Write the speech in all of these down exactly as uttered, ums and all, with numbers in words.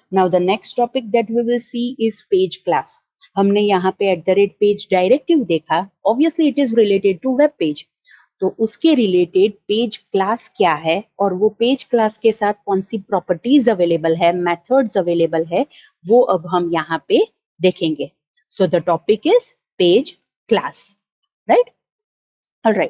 Now the next topic that we will see is page class. हमने यहाँ पे at the rate page directive देखा, obviously it is related to web page, तो उसके related page class क्या है और वो पेज क्लास के साथ कौन सी प्रॉपर्टीज अवेलेबल है, मेथड्स अवेलेबल है, वो अब हम यहाँ पे देखेंगे। So the topic is page class, right? Alright,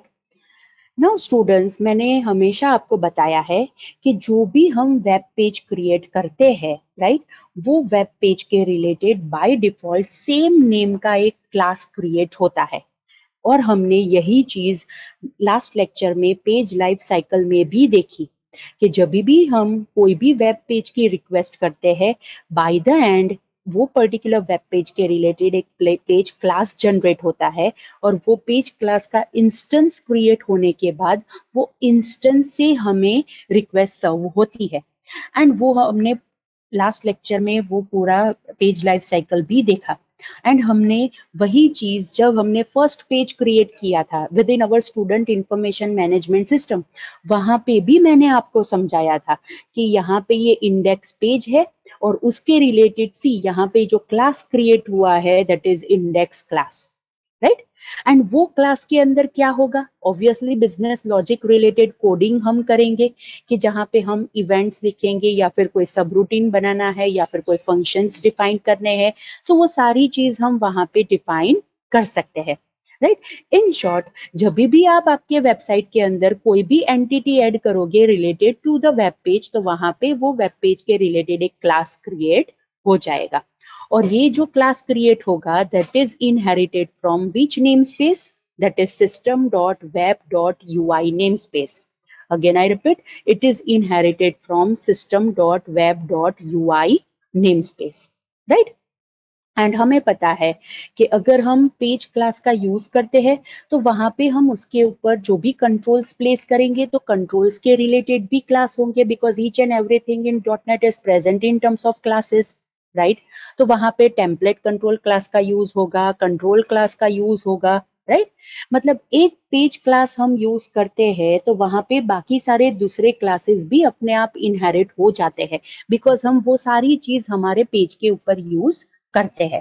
now students, मैंने हमेशा आपको बताया है कि जो भी हम वेब पेज क्रिएट करते हैं, राइट, वो वेब पेज के related by default same name का एक क्लास क्रिएट होता है। और हमने यही चीज लास्ट लेक्चर में पेज लाइफ साइकिल में भी देखी कि जब भी हम कोई भी वेब पेज की रिक्वेस्ट करते हैं, बाय द एंड वो पर्टिकुलर वेब पेज के रिलेटेड एक पेज क्लास जनरेट होता है, और वो पेज क्लास का इंस्टेंस क्रिएट होने के बाद वो इंस्टेंस से हमें रिक्वेस्ट सर्व होती है। एंड वो हमने लास्ट लेक्चर में वो पूरा पेज लाइफ साइकिल भी देखा। एंड हमने वही चीज जब हमने फर्स्ट पेज क्रिएट किया था within our student information management system, वहां पे भी मैंने आपको समझाया था कि यहाँ पे ये इंडेक्स पेज है और उसके रिलेटेड सी यहाँ पे जो क्लास क्रिएट हुआ है that is index class, right? And वो क्लास के अंदर क्या होगा, obviously business logic related coding हम करेंगे कि जहाँ पे हम इवेंट्स लिखेंगे या फिर कोई सब रूटीन बनाना है या फिर कोई फंक्शंस डिफाइन करने हैं, सो वो सारी चीज हम वहां पे डिफाइन कर सकते हैं, राइट? इन शॉर्ट, जब भी आप आपके वेबसाइट के अंदर कोई भी एंटिटी ऐड करोगे related to the web page, तो वहां पे वो वेब पेज के रिलेटेड एक क्लास क्रिएट हो जाएगा। और ये जो क्लास क्रिएट होगा that is inherited from which namespace, that is system dot web dot U I namespace. Again I repeat, it is inherited from system dot web dot U I namespace, right? And हमें पता है कि अगर हम page class का use करते हैं तो वहां पे हम उसके ऊपर जो भी कंट्रोल्स प्लेस करेंगे तो कंट्रोल्स के रिलेटेड भी क्लास होंगे, because each and everything in dot net is present in terms of classes, right? तो वहां पे टेम्पलेट कंट्रोल क्लास का यूज होगा, कंट्रोल क्लास का यूज होगा, राइट right? मतलब एक पेज क्लास हम यूज करते हैं तो वहां पे बाकी सारे दूसरे क्लासेस भी अपने आप इनहेरिट हो जाते हैं, बिकॉज हम वो सारी चीज हमारे पेज के ऊपर यूज करते हैं।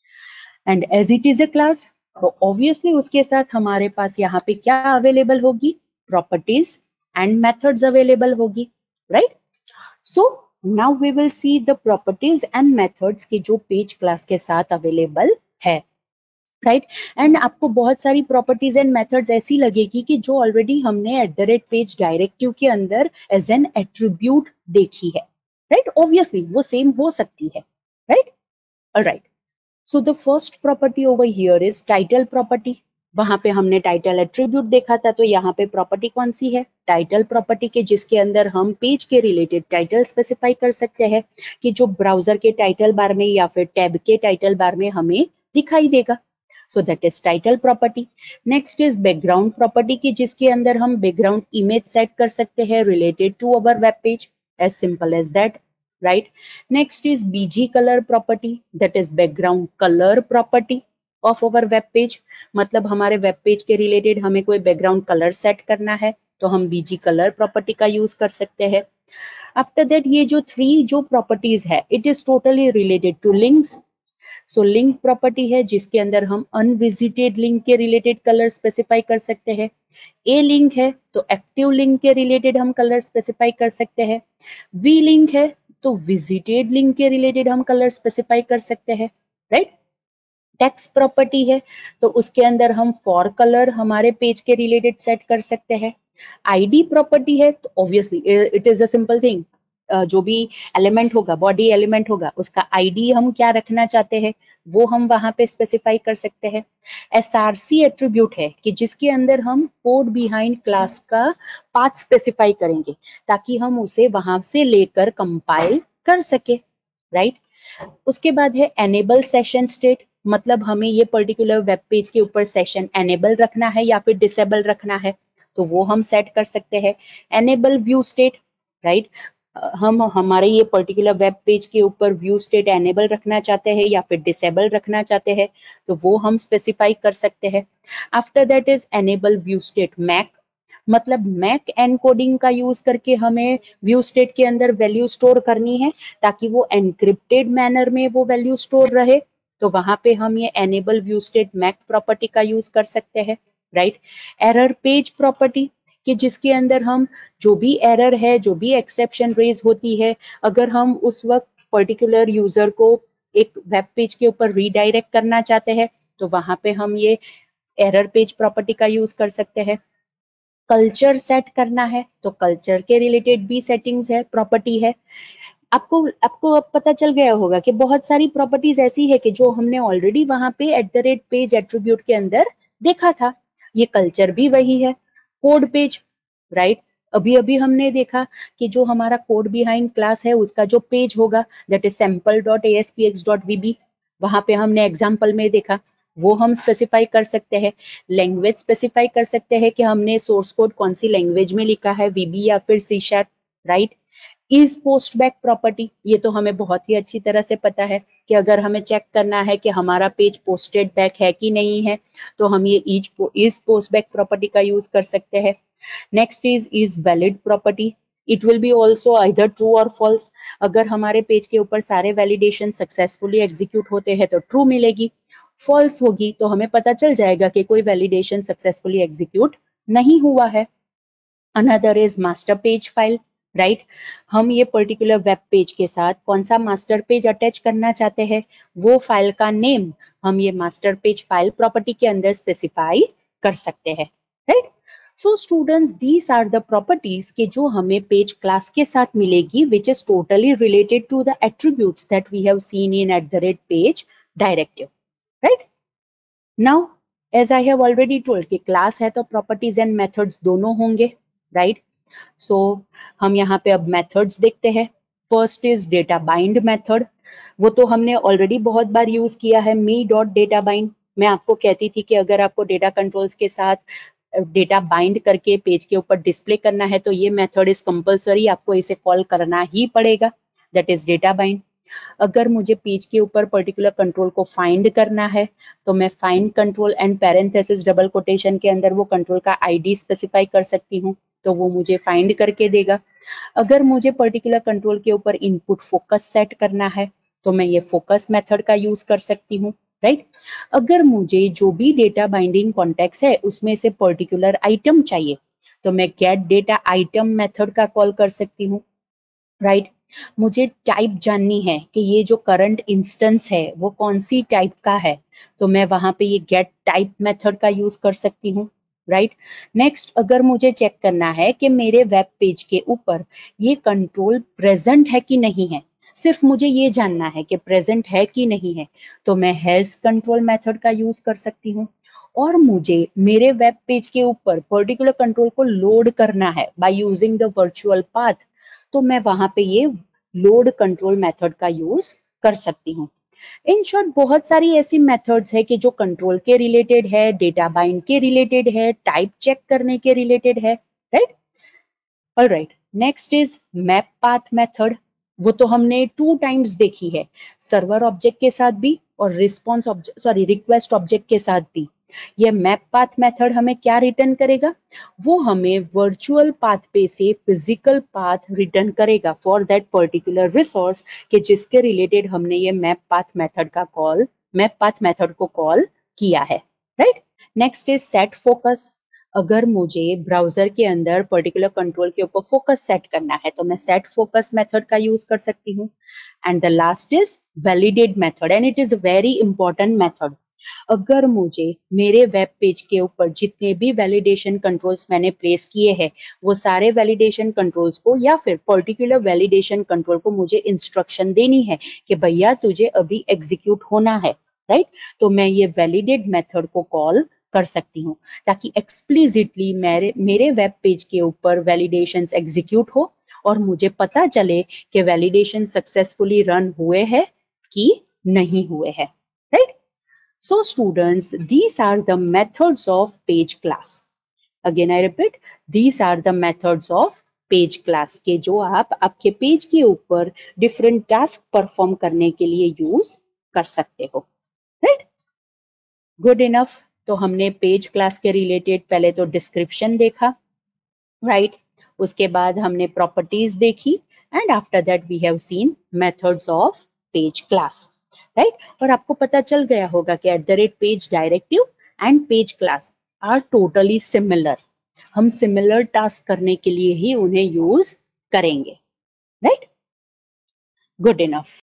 And as it is a class, obviously उसके साथ हमारे पास यहाँ पे क्या अवेलेबल होगी, प्रॉपर्टीज एंड मेथड्स अवेलेबल होगी, right? So now we will see the properties and methods की जो पेज क्लास के साथ अवेलेबल है, राइट right? एंड आपको बहुत सारी प्रॉपर्टीज एंड मेथड्स ऐसी लगेगी कि जो ऑलरेडी हमने at the rate page directive के अंदर एज एन एट्रीब्यूट देखी है, राइट? ऑब्वियसली वो सेम हो सकती है, right? Alright, so the first property over here is title property. वहां पे हमने टाइटल एट्रीब्यूट देखा था, तो यहाँ पे प्रॉपर्टी कौन सी है, टाइटल प्रॉपर्टी के, जिसके अंदर हम पेज के रिलेटेड टाइटल स्पेसिफाई कर सकते हैं कि जो ब्राउजर के टाइटल बार में या फिर टैब के टाइटल बार में हमें दिखाई देगा। So that is title property. Next is background property की, जिसके अंदर हम background image set कर सकते हैं related to our web page, as simple as that, right? Next is B G color property, that is background color property of our web page. मतलब हमारे web page के related हमें कोई background color set करना है तो हम B G color property का use कर सकते हैं। After that, ये जो three जो properties है, it is totally related to links. सो लिंक प्रॉपर्टी है जिसके अंदर हम अनविजिटेड लिंक के रिलेटेड कलर स्पेसिफाई कर सकते हैं। ए लिंक है तो एक्टिव लिंक के रिलेटेड हम कलर स्पेसिफाई कर सकते हैं। वी लिंक है तो विजिटेड लिंक के रिलेटेड हम कलर स्पेसिफाई कर सकते हैं, राइट? टेक्स्ट प्रॉपर्टी है तो उसके अंदर हम फॉर कलर हमारे पेज के रिलेटेड सेट कर सकते हैं। आईडी प्रॉपर्टी है तो obviously it is a simple thing, जो भी एलिमेंट होगा, बॉडी एलिमेंट होगा, उसका आईडी हम क्या रखना चाहते हैं वो हम वहां पे स्पेसिफाई कर सकते हैं। एसआरसी एट्रीब्यूट है कि जिसके अंदर हम कोड बिहाइंड क्लास का पाथ स्पेसिफाई करेंगे ताकि हम उसे वहां से लेकर कंपाइल कर सके, राइट? उसके बाद है एनेबल सेशन स्टेट, मतलब हमें ये पर्टिकुलर वेब पेज के ऊपर सेशन एनेबल रखना है या फिर डिसेबल रखना है तो वो हम सेट कर सकते हैं। Enable view state, right? हम हमारे ये पर्टिकुलर वेब पेज के ऊपर व्यू स्टेट एनेबल रखना चाहते हैं या फिर डिसेबल रखना चाहते हैं तो वो हम स्पेसिफाई कर सकते हैं। After that is enable view state MAC, मतलब मैक एनकोडिंग का यूज करके हमें व्यू स्टेट के अंदर वैल्यू स्टोर करनी है ताकि वो एनक्रिप्टेड मैनर में वो वैल्यू स्टोर रहे, तो वहां पे हम ये enable view state MAC property का यूज कर सकते हैं, राइट। एरर पेज प्रॉपर्टी कि जिसके अंदर हम जो भी एरर है, जो भी एक्सेप्शन रेज होती है, अगर हम उस वक्त पर्टिकुलर यूजर को एक वेब पेज के ऊपर रीडायरेक्ट करना चाहते हैं तो वहां पे हम ये एरर पेज प्रॉपर्टी का यूज कर सकते हैं। कल्चर सेट करना है तो कल्चर के रिलेटेड भी सेटिंग्स है, प्रॉपर्टी है। आपको आपको अब पता चल गया होगा कि बहुत सारी प्रॉपर्टीज ऐसी है कि जो हमने ऑलरेडी वहां पे at the rate page attribute के अंदर देखा था। ये कल्चर भी वही है। Code page, right. अभी अभी हमने देखा कि जो हमारा कोड बिहाइंड क्लास है उसका जो पेज होगा that is sample dot A S P X dot V B, वहां पे हमने एग्जाम्पल में देखा, वो हम स्पेसिफाई कर सकते हैं। लैंग्वेज स्पेसिफाई कर सकते हैं कि हमने सोर्स कोड कौन सी लैंग्वेज में लिखा है, वीबी या फिर C sharp, right. Is post back property, ये तो हमें बहुत ही अच्छी तरह से पता है कि अगर हमें चेक करना है कि हमारा पेज पोस्टेड बैक है कि नहीं है तो हम ये is is post back property का यूज कर सकते हैं। Next is is valid property, it will be also either true और फॉल्स। अगर हमारे पेज के ऊपर सारे वैलिडेशन सक्सेसफुली एग्जीक्यूट होते हैं तो ट्रू मिलेगी, फॉल्स होगी तो हमें पता चल जाएगा कि कोई वैलिडेशन सक्सेसफुली एग्जीक्यूट नहीं हुआ है। Another is master page file, right. हम ये पर्टिकुलर वेब पेज के साथ कौन सा मास्टर पेज अटैच करना चाहते हैं, वो फाइल का नेम हम ये मास्टर पेज फाइल प्रॉपर्टी के अंदर स्पेसिफाई कर सकते हैं, right. So students, these are the properties के जो हमें पेज क्लास के साथ मिलेगी which is totally related to the attributes that we have seen in at the rate page directive, right. Now as I have already told कि class है तो properties and methods दोनों होंगे, राइट। सो हम यहाँ पे अब मेथड्स देखते हैं। First is data bind method, वो तो हमने ऑलरेडी बहुत बार यूज किया है, मी डॉट डेटा बाइंड। मैं आपको कहती थी कि अगर आपको डेटा कंट्रोल्स के साथ डेटा बाइंड करके पेज के ऊपर डिस्प्ले करना है तो ये मेथड इज कंपल्सरी, आपको इसे कॉल करना ही पड़ेगा, दैट इज डेटा बाइंड। अगर मुझे पेज के ऊपर पर्टिकुलर कंट्रोल को फाइंड करना है तो मैं find control and parenthesis double quotation के अंदर वो कंट्रोल का आईडी स्पेसिफाई कर सकती हूँ, तो वो मुझे फाइंड करके देगा। अगर मुझे पर्टिकुलर कंट्रोल के ऊपर इनपुट फोकस सेट करना है तो मैं ये फोकस मेथड का यूज कर सकती हूँ, राइट। अगर मुझे जो भी डेटा बाइंडिंग कॉन्टेक्स्ट है उसमें से पर्टिकुलर आइटम चाहिए तो मैं गेट डेटा आइटम मेथड का कॉल कर सकती हूँ, राइट। मुझे टाइप जाननी है कि ये जो करंट इंस्टेंस है वो कौन सी टाइप का है तो मैं वहां पे ये गेट टाइप मेथड का यूज कर सकती हूँ, राइट। नेक्स्ट, अगर मुझे चेक करना है कि मेरे वेब पेज के ऊपर ये कंट्रोल प्रेजेंट है कि नहीं है, सिर्फ मुझे ये जानना है कि प्रेजेंट है कि नहीं है, तो मैं हैज कंट्रोल मेथड का यूज कर सकती हूँ। और मुझे मेरे वेब पेज के ऊपर पर्टिकुलर कंट्रोल को लोड करना है by using the virtual path, तो मैं वहां पे ये लोड कंट्रोल मेथड का यूज कर सकती हूँ। इन शॉर्ट बहुत सारी ऐसी मेथड्स है कि जो कंट्रोल के रिलेटेड है, डेटा बाइंड के रिलेटेड है, टाइप चेक करने के रिलेटेड है, right. Alright, next is map path method, वो तो हमने टू टाइम्स देखी है, सर्वर ऑब्जेक्ट के साथ भी और response object sorry request object के साथ भी। ये मैप पाथ मेथड हमें क्या रिटर्न करेगा, वो हमें वर्चुअल पाथ पे से फिजिकल पाथ रिटर्न करेगा फॉर दैट पर्टिकुलर रिसोर्स के जिसके रिलेटेड हमने ये मैप पाथ मेथड का कॉल मैप पाथ मेथड को कॉल किया है, right. Next is set focus, अगर मुझे ब्राउजर के अंदर पर्टिकुलर कंट्रोल के ऊपर फोकस सेट करना है तो मैं सेट फोकस मेथड का यूज कर सकती हूँ। And the last is validate method and it is very important method. अगर मुझे मेरे वेब पेज के ऊपर जितने भी वैलिडेशन कंट्रोल्स मैंने प्लेस किए हैं वो सारे वैलिडेशन कंट्रोल्स को या फिर पर्टिकुलर वैलिडेशन कंट्रोल को मुझे इंस्ट्रक्शन देनी है कि भैया तुझे अभी एग्जीक्यूट होना है, राइट, तो मैं ये वैलिडेट मेथड को कॉल कर सकती हूँ ताकि एक्सप्लिसिटली मेरे मेरे वेब पेज के ऊपर वैलिडेशंस एग्जीक्यूट हो और मुझे पता चले कि वैलिडेशन सक्सेसफुली रन हुए हैं कि नहीं हुए हैं, right. So students, these are the methods of page class. Again I repeat, these are the methods of page class के जो आप आपके पेज के ऊपर different task perform करने के लिए use कर सकते हो, right? Good enough. तो हमने पेज क्लास के रिलेटेड पहले तो डिस्क्रिप्शन देखा, राइट right? उसके बाद हमने प्रॉपर्टीज देखी and after that we have seen methods of page class, right. और आपको पता चल गया होगा कि at the rate page directive and page class are totally similar. हम सिमिलर टास्क करने के लिए ही उन्हें यूज करेंगे, राइट। Good enough.